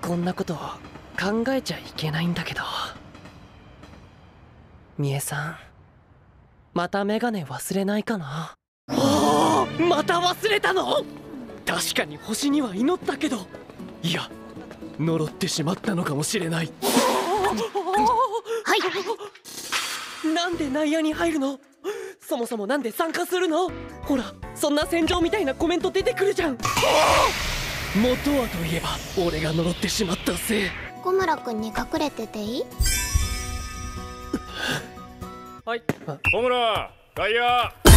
こんなこと考えちゃいけないんだけど。みえさん、またメガネ忘れないかな。おお、また忘れたの。確かに星には祈ったけど、いや呪ってしまったのかもしれない。 はい。 なんで内野に入るの？そもそもなんで参加するの？ほら、そんな戦場みたいなコメント出てくるじゃん。元はといえば俺が呪ってしまったせい。 小村君に隠れてていい？ はい。 小村、外野。